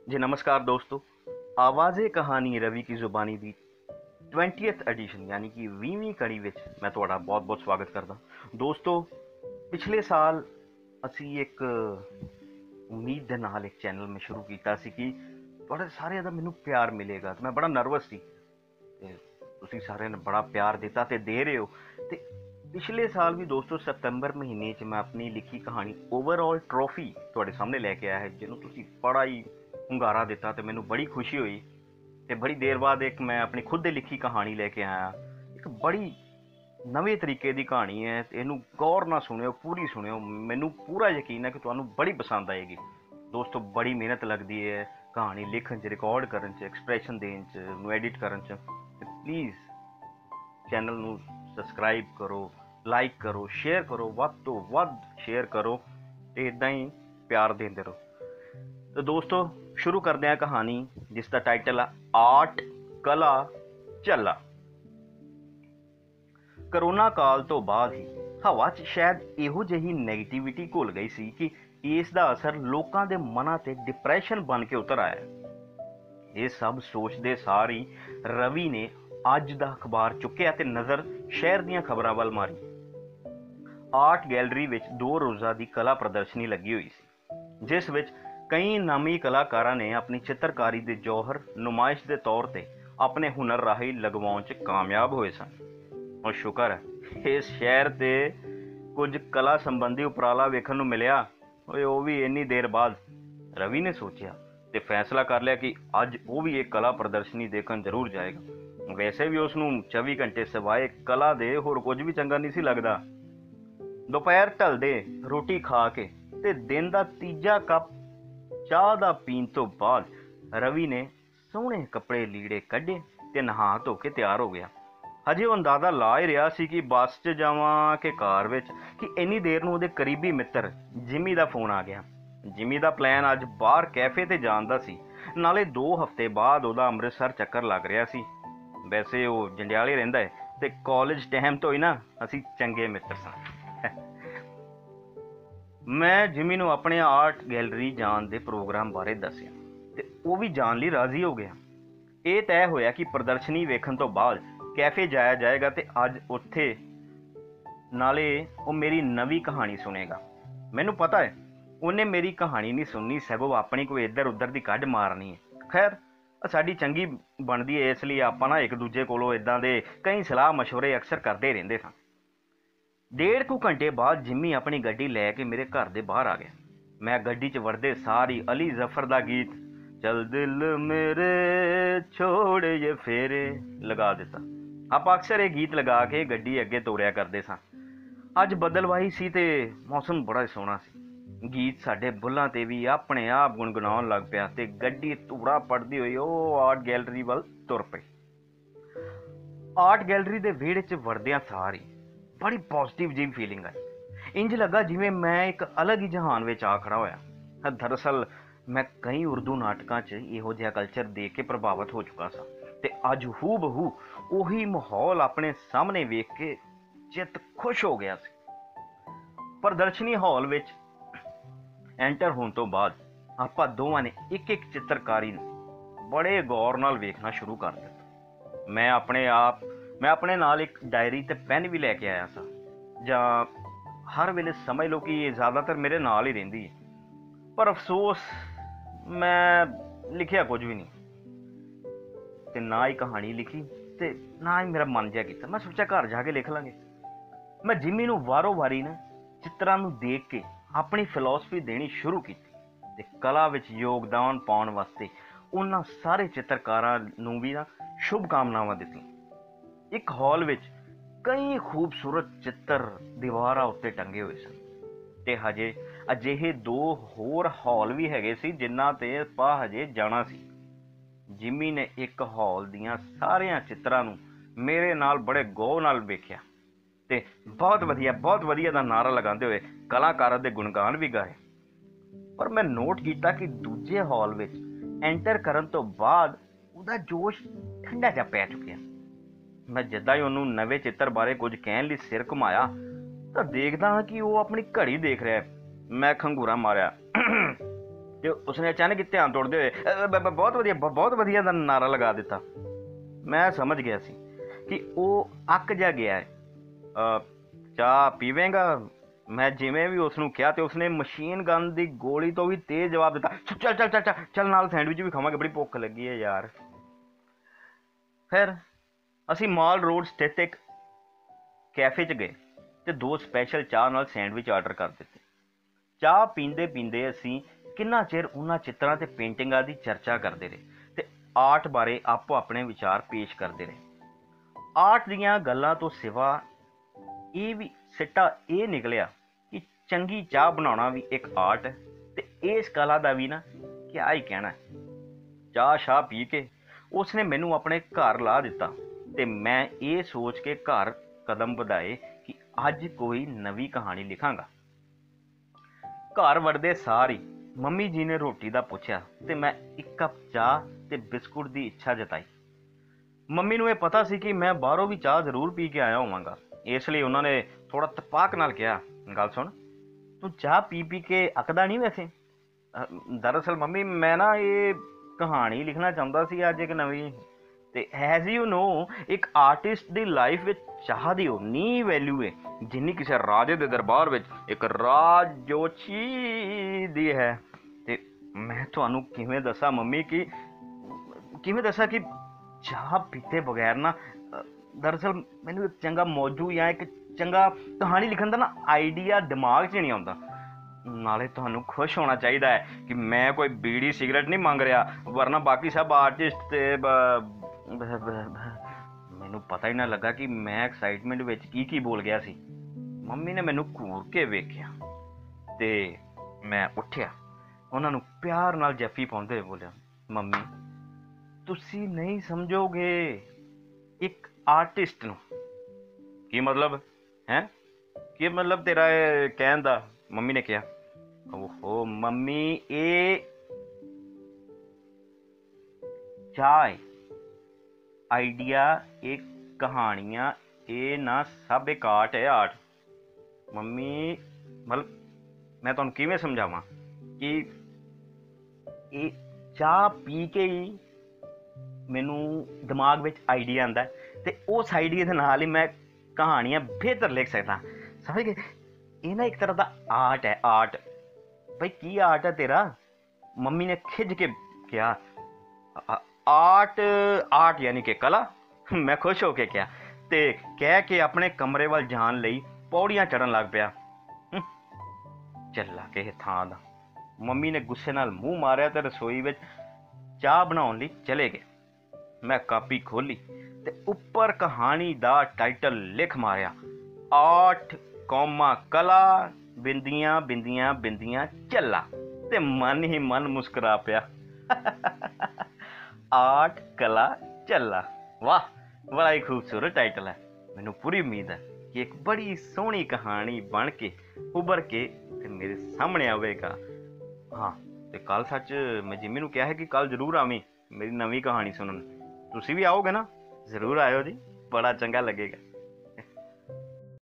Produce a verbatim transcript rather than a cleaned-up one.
जी नमस्कार दोस्तों। आवाज़े कहानी रवि की जुबानी दी ट्वेंटीएथ एडिशन यानी कि ਵੀਹਵੀਂ कड़ी विच मैं तुहाडा बहुत बहुत स्वागत करदा। दोस्तों पिछले साल असी एक उम्मीद दे नाल एक चैनल में शुरू कीता सी कि तुहाडे सारिਆਂ ਦਾ ਮੈਨੂੰ प्यार मिलेगा ते मैं बड़ा नर्वस सी ते तुसीं सारिਆਂ ने बड़ा प्यार दिता ते दे रहे हो। ते पिछले साल भी दोस्तों सितंबर महीने च मैं अपनी लिखी कहानी ओवरऑल ट्रॉफी तुहाडे सामने लैके आया है, जिन्हों तुसीं बड़ा ही ਹੁੰਗਾਰਾ ਦਿੱਤਾ ਤੇ ਮੈਨੂੰ ਬੜੀ ਖੁਸ਼ੀ ਹੋਈ। ਤੇ ਬੜੀ ਦੇਰ ਬਾਅਦ ਇੱਕ ਮੈਂ ਆਪਣੀ ਖੁਦ ਦੀ ਲਿਖੀ ਕਹਾਣੀ ਲੈ ਕੇ ਆਇਆ। ਇੱਕ ਬੜੀ ਨਵੇਂ ਤਰੀਕੇ ਦੀ ਕਹਾਣੀ ਹੈ ਤੇ ਇਹਨੂੰ ਗੌਰ ਨਾਲ ਸੁਣਿਓ, ਪੂਰੀ ਸੁਣਿਓ। ਮੈਨੂੰ ਪੂਰਾ ਯਕੀਨ ਹੈ ਕਿ ਤੁਹਾਨੂੰ ਬੜੀ ਪਸੰਦ ਆਏਗੀ। ਦੋਸਤੋ ਬੜੀ ਮਿਹਨਤ ਲੱਗਦੀ ਹੈ ਕਹਾਣੀ ਲਿਖਣ 'ਚ, ਰਿਕਾਰਡ ਕਰਨ 'ਚ, ਐਕਸਪ੍ਰੈਸ਼ਨ ਦੇਣ 'ਚ, ਨੂੰ ਐਡਿਟ ਕਰਨ 'ਚ। ਤੇ ਪਲੀਜ਼ ਚੈਨਲ ਨੂੰ ਸਬਸਕ੍ਰਾਈਬ ਕਰੋ, ਲਾਈਕ ਕਰੋ, ਸ਼ੇਅਰ ਕਰੋ, ਵੱਧ ਤੋਂ ਵੱਧ ਸ਼ੇਅਰ ਕਰੋ ਤੇ ਇੱਦਾਂ ਹੀ ਪਿਆਰ ਦਿੰਦੇ ਰਹੋ। तो दोस्तों शुरू करते हैं कहानी जिसका टाइटल है आर्ट कला झल्ला। करोना काल तो बाद ही हवा च शायद इहो जही नैगेटिविटी घुल गई सी कि इस दा असर लोकां दे मनां ते डिप्रैशन बन के उतर आया। ये सब सोचते सार ही रवि ने अज दा अखबार चुक्या ते नज़र शहर दीयां खबरां वल मारी। आर्ट गैलरी विच दो रोज़ा दी कला प्रदर्शनी लगी हुई सी, जिस विच कई नामी कलाकारां ने अपनी चित्रकारी के जौहर नुमाइश के तौर पर अपने हुनर राही लगवाउण च कामयाब होए सन। और शुक्र है इस शहर से कुछ कला संबंधी उपराला वेखण नूं मिलिया। वो भी इन्नी देर बाद रवि ने सोचा तो फैसला कर लिया कि अज वो भी एक कला प्रदर्शनी देखण जरूर जाएगा। वैसे भी उसनूं चौबी घंटे सिवाए कला दे होर कुछ भी चंगा नहीं सी लगदा। दोपहर ढलदे रोटी खा के ते दिन का तीजा कप चाह दा पीण तो बाद रवि ने सोहणे कपड़े लीड़े कढ़े ते नहा धो के तैयार हो गया। हजे वो अंदाजा ला ही रहा सी कि बस च जावां कि कार विच कि इन्नी देर नूं उहदे करीबी मित्र जिमी दा फोन आ गया। जिमी दा प्लान अज बाहर कैफे ते जाण दा सी, नाले दो हफ्ते बाद उहदा अमृतसर चक्कर लग रहा सी। वैसे वो जंडियाले रहिंदा है ते कॉलेज टाइम तो ही ना असीं चंगे मित्र सां। मैं जिमी नूं अपने आर्ट गैलरी जाण दे प्रोग्राम बारे दस्सिया ते वो भी जाण लई राजी हो गया। ये तय होया कि प्रदर्शनी वेखण तो बाद कैफे जाया जाएगा ते अज उत्थे नाले वो मेरी नवी कहानी सुनेगा। मैनू पता है उन्हें मेरी कहानी नहीं सुननी, सगों अपनी कोई इधर उधर की कढ़ मारनी है। खैर साडी चंगी बनदी है, इसलिए आपां ना एक दूजे कोलों इदां दे कई सलाह मशवरे अक्सर करते रहिंदे सन। डेढ़ कु घंटे बाद जिमी अपनी गड्डी लैके मेरे घर दे बाहर आ गया। मैं गड्डी च वड़दे सारी अली जफर दा गीत चल दिल मेरे छोड़ ये फेरे लगा दिता। आप अक्सर ये गीत लगा के गड्डी अगे तोरिया करते सन। अज बदलवाई सी ते मौसम बड़ा सोहना सी। गीत साडे बुल्लां ते भी अपने आप गुणगुनाउण लग पिया ते गड्डी धूड़ा पड़दी होई ओ आर्ट गैलरी वल तुर पई। आर्ट गैलरी दे विहड़े च वड़दियां सारी बड़ी पॉजिटिव जी फीलिंग आई। इंज लगा जिवें मैं एक अलग ही जहान में आ खड़ा होया। दरअसल मैं कई उर्दू नाटकां च इहो जिहा कल्चर देख के प्रभावित हो चुका सा ते अज हू बहू उही माहौल अपने सामने वेख के चित खुश हो गया सी। प्रदर्शनी हॉल विच एंटर होने तो बाद आपां दोवां ने एक एक चित्रकारी बड़े गौर नाल वेखना शुरू कर दिता। मैं अपने आप मैं अपने नाल एक डायरी ते पेन भी लैके आया सा, जां हर वेले समझ लो कि ये ज़्यादातर मेरे नाल ही रहिंदी है। पर अफसोस मैं लिखिया कुछ भी नहीं ते ना ही कहानी लिखी ते ना ही मेरा मन जिहा कीता। मैं सोचा घर जाके लिख लांगे। मैं जिमी नूं वारो वारी ने चित्रां नूं देख के अपनी फिलोसफी देनी शुरू की ते कला विच योगदान पाउण वास्ते उन्हां सारे चित्रकारां नूं भी ना शुभकामनावां दित्तियां। एक हॉल विच कई खूबसूरत चित्र दीवारां उत्ते टंगे हुए सन ते हजे अजिहे दो होर हॉल भी हैगे सी जिन्हां ते आपां हजे जाना सी। जिमी ने एक हॉल दियां सारियां चित्रां नूं मेरे नाल बड़े गौर नाल वेखिया ते बहुत वधिया बहुत वधिया दा नारा लगांदे हुए कलाकारां दे गुणगान भी गाए। पर मैं नोट किया कि दूजे हॉल विच एंटर करन तो बाद उहदा जोश ठंडा जा पै चुकिया। मैं जिद्दां ही उन्होंने नवे चित्र बारे कुछ कहण लई सिर घुमाया तो देखदा हाँ कि वो अपनी घड़ी देख रहा है। मैं खंगूरा मारिया ਤੇ ਉਸਨੇ ਅਚਾਨਕ ਹੀ ਧਿਆਨ ਤੋੜਦੇ ਹੋਏ "ਅ, ਬ- ਬ- ਬਹੁਤ ਵਧੀਆ ਬ- ਬਹੁਤ ਵਧੀਆ ਦਾ ਨਾਰਾ ਲਗਾ ਦਿੱਤਾ। ਮੈਂ ਸਮਝ ਗਿਆ ਸੀ ਕਿ ਉਹ ਅੱਕ ਜਾ ਗਿਆ ਹੈ। ਅ, ਚਾਹ ਪੀਵੇਂਗਾ? ਮੈਂ ਜਿਵੇਂ ਵੀ ਉਸ ਨੂੰ ਕਿਹਾ ਤੇ ਉਸਨੇ ਮਸ਼ੀਨ ਗਨ ਦੀ ਗੋਲੀ ਤੋਂ ਵੀ ਤੇਜ਼ ਜਵਾਬ ਦਿੱਤਾ, ਚੱਲ ਚੱਲ ਚੱਲ ਚੱਲ ਚੱਲ ਨਾਲ ਸੈਂਡਵਿਚ ਵੀ ਖਾਵਾਂਗੇ, ਬੜੀ ਭੁੱਖ ਲੱਗੀ ਹੈ ਯਾਰ। ਫਿਰ ਅਸੀਂ ਮਾਲ ਰੋਡ ਸਥਿਤ ਇੱਕ ਕੈਫੇ 'ਚ ਗਏ ਤੇ ਦੋ ਸਪੈਸ਼ਲ ਚਾਹ ਨਾਲ ਸੈਂਡਵਿਚ ਆਰਡਰ ਕਰ ਦਿੱਤੇ। ਚਾਹ ਪੀਂਦੇ ਪੀਂਦੇ ਅਸੀਂ ਕਿੰਨਾ ਚਿਰ ਉਹਨਾਂ ਚਿੱਤਰਾਂ ਤੇ ਪੇਂਟਿੰਗਾਂ ਦੀ ਚਰਚਾ ਕਰਦੇ ਰਹੇ ਤੇ ਆਰਟ ਬਾਰੇ ਆਪੋ ਆਪਣੇ ਵਿਚਾਰ ਪੇਸ਼ ਕਰਦੇ ਰਹੇ। ਆਰਟ ਦੀਆਂ ਗੱਲਾਂ ਤੋਂ ਸਿਵਾ ਇਹ ਵੀ ਸਿੱਟਾ ਇਹ ਨਿਕਲਿਆ ਕਿ ਚੰਗੀ ਚਾਹ ਬਣਾਉਣਾ ਵੀ ਇੱਕ ਆਰਟ ਹੈ ਤੇ ਇਸ ਕਲਾ ਦਾ ਵੀ ਨਾ ਕਿਆ ਹੀ ਕਹਿਣਾ। ਚਾਹ ਸ਼ਾਹ ਪੀ ਕੇ ਉਸਨੇ ਮੈਨੂੰ ਆਪਣੇ ਘਰ ਲਾ ਦਿੱਤਾ ਤੇ ਮੈਂ ਇਹ ਸੋਚ ਕੇ ਘਰ ਕਦਮ ਵਧਾਏ ਕਿ ਅੱਜ ਕੋਈ ਨਵੀਂ ਕਹਾਣੀ ਲਿਖਾਂਗਾ। ਘਰ ਵੜਦੇ ਸਾਰ ਹੀ ਮੰਮੀ ਜੀ ਨੇ ਰੋਟੀ ਦਾ ਪੁੱਛਿਆ ਤੇ ਮੈਂ ਇੱਕ ਕੱਪ ਚਾਹ ਤੇ ਬਿਸਕੁਟ ਦੀ ਇੱਛਾ ਜਤਾਈ। ਮੰਮੀ ਨੂੰ ਇਹ ਪਤਾ ਸੀ ਕਿ ਮੈਂ ਬਾਹਰੋਂ ਵੀ ਚਾਹ ਜ਼ਰੂਰ ਪੀ ਕੇ ਆਇਆ ਹੋਵਾਂਗਾ, ਇਸ ਲਈ ਉਹਨਾਂ ਨੇ ਥੋੜਾ ਤਪਾਕ ਨਾਲ ਕਿਹਾ, ਗੱਲ ਸੁਣ, ਤੂੰ ਚਾਹ ਪੀ ਪੀ ਕੇ ਅੱਕਦਾ ਨਹੀਂ ਵੈਸੇ? ਦਰਅਸਲ ਮੰਮੀ ਮੈਂ ਨਾ ਇਹ ਕਹਾਣੀ ਲਿਖਣਾ ਚਾਹੁੰਦਾ ਸੀ ਅੱਜ ਇੱਕ ਨਵੀਂ, ਤੇ ਐਜ਼ ਯੂ ਨੋ ਇੱਕ ਆਰਟਿਸਟ ਦੀ ਲਾਈਫ ਵਿੱਚ ਚਾਹ ਦੀ ਉਨੀ ਵੈਲਿਊ ਹੈ ਜਿੰਨੀ ਕਿਸੇ ਰਾਜੇ ਦੇ ਦਰਬਾਰ ਵਿੱਚ ਇੱਕ ਰਾਜੋਚੀ ਦੀ ਹੈ। ਤੇ ਮੈਂ ਤੁਹਾਨੂੰ ਕਿਵੇਂ ਦੱਸਾਂ ਮੰਮੀ ਕਿ ਕਿਵੇਂ ਦੱਸਾਂ ਕਿ ਚਾਹ ਪੀਤੇ ਬਗੈਰ ਨਾ ਦਰਅਸਲ ਮੈਨੂੰ ਇੱਕ ਚੰਗਾ ਮੌਜੂ ਜਾਂ ਇੱਕ ਚੰਗਾ ਕਹਾਣੀ ਲਿਖਣ ਦਾ ਨਾ ਆਈਡੀਆ ਦਿਮਾਗ 'ਚ ਨਹੀਂ ਆਉਂਦਾ। ਨਾਲੇ ਤੁਹਾਨੂੰ ਖੁਸ਼ ਹੋਣਾ ਚਾਹੀਦਾ ਹੈ ਕਿ ਮੈਂ ਕੋਈ ਬੀੜੀ ਸਿਗਰਟ ਨਹੀਂ ਮੰਗ ਰਿਹਾ, ਵਰਨਾ ਬਾਕੀ ਸਭ ਆਰਟਿਸਟ ਤੇ ਮੈਨੂੰ ਪਤਾ ਹੀ ਨਾ ਲੱਗਾ ਕਿ ਮੈਂ ਐਕਸਾਈਟਮੈਂਟ ਵਿੱਚ ਕੀ ਕੀ ਬੋਲ ਗਿਆ ਸੀ। ਮੰਮੀ ਨੇ ਮੈਨੂੰ ਘੂਰ ਕੇ ਵੇਖਿਆ ਤੇ ਮੈਂ ਉੱਠਿਆ, ਉਹਨਾਂ ਨੂੰ ਪਿਆਰ ਨਾਲ ਜੱਫੀ ਪਾਉਂਦੇ ਹੋਏ ਬੋਲਿਆ, ਮੰਮੀ ਤੁਸੀਂ ਨਹੀਂ ਸਮਝੋਗੇ ਇੱਕ ਆਰਟਿਸਟ ਨੂੰ। ਕੀ ਮਤਲਬ ਹੈ? ਕੀ ਮਤਲਬ ਤੇਰਾ ਇਹ ਕਹਿਣ ਦਾ? ਮੰਮੀ ਨੇ ਕਿਹਾ। ਓਹੋ ਮੰਮੀ, ਇਹ ਚਾਹ ਆਈਡੀਆ, ਇਹ ਕਹਾਣੀਆਂ, ਇਹ ਨਾ ਸਭ ਇੱਕ ਆਰਟ ਹੈ, ਆਰਟ। ਮੰਮੀ ਮਤਲਬ ਮੈਂ ਤੁਹਾਨੂੰ ਕਿਵੇਂ ਸਮਝਾਵਾਂ ਕਿ ਇਹ ਚਾਹ ਪੀ ਕੇ ਹੀ ਮੈਨੂੰ ਦਿਮਾਗ ਵਿੱਚ ਆਈਡੀਆ ਆਉਂਦਾ ਤੇ ਉਸ ਆਈਡੀਆ ਦੇ ਨਾਲ ਹੀ ਮੈਂ ਕਹਾਣੀਆਂ ਬਿਹਤਰ ਲਿਖ ਸਕਦਾ। ਸਮਝ ਗਏ? ਇਹ ਨਾ ਇੱਕ ਤਰ੍ਹਾਂ ਦਾ ਆਰਟ ਹੈ, ਆਰਟ। ਬਈ ਕੀ ਆਰਟ ਹੈ ਤੇਰਾ? ਮੰਮੀ ਨੇ ਖਿੱਝ ਕੇ ਕਿਹਾ। ਆਰਟ, ਆਰਟ ਯਾਨੀ ਕਿ ਕਲਾ। ਮੈਂ ਖੁਸ਼ ਹੋ ਕੇ ਕਿਹਾ ਤੇ ਕਹਿ ਕੇ ਆਪਣੇ ਕਮਰੇ ਵੱਲ ਜਾਣ ਲਈ ਪੌੜੀਆਂ ਚੜ੍ਹਨ ਲੱਗ ਪਿਆ। ਚੱਲਾ ਕਿਸੇ ਥਾਂ ਦਾ। ਮੰਮੀ ਨੇ ਗੁੱਸੇ ਨਾਲ ਮੂੰਹ ਮਾਰਿਆ ਤੇ ਰਸੋਈ ਵਿੱਚ ਚਾਹ ਬਣਾਉਣ ਲਈ ਚਲੇ ਗਏ। ਮੈਂ ਕਾਪੀ ਖੋਲ੍ਹੀ ਤੇ ਉੱਪਰ ਕਹਾਣੀ ਦਾ ਟਾਈਟਲ ਲਿਖ ਮਾਰਿਆ, ਆਰਟ ਕੌਮਾ ਕਲਾ ਬਿੰਦੀਆਂ ਬਿੰਦੀਆਂ ਬਿੰਦੀਆਂ ਚੱਲਾ, ਤੇ ਮਨ ਹੀ ਮਨ ਮੁਸਕਰਾ ਪਿਆ। ਆਰਟ ਕਲਾ ਚੱਲਾ, ਵਾਹ ਬੜਾ ਹੀ ਖੂਬਸੂਰਤ ਟਾਈਟਲ ਹੈ। ਮੈਨੂੰ ਪੂਰੀ ਉਮੀਦ ਹੈ ਕਿ ਇੱਕ ਬੜੀ ਸੋਹਣੀ ਕਹਾਣੀ ਬਣ ਕੇ ਉੱਭਰ ਕੇ ਤੇ ਮੇਰੇ ਸਾਹਮਣੇ ਆਵੇਗਾ। ਹਾਂ, ਤੇ ਕੱਲ ਸੱਚ ਮੈਂ ਜਿੰਮੀ ਨੂੰ ਕਿਹਾ ਹੈ ਕਿ ਕੱਲ ਜ਼ਰੂਰ ਆਵੀਂ ਮੇਰੀ ਨਵੀਂ ਕਹਾਣੀ ਸੁਣਨ। ਤੁਸੀਂ ਵੀ ਆਓਗੇ ਨਾ? ਜ਼ਰੂਰ ਆਇਓ ਜੀ, ਬੜਾ ਚੰਗਾ ਲੱਗੇਗਾ।